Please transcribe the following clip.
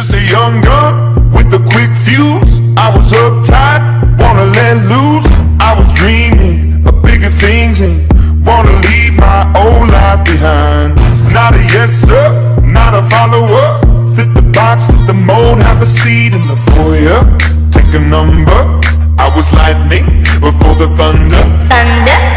just a young gun with a quick fuse. I was uptight, wanna let loose. I was dreaming of bigger things and wanna leave my old life behind. Not a yes sir, not a follower. Fit the box, fit the mold, have a seat in the foyer. Take a number, I was lightning before the thunder.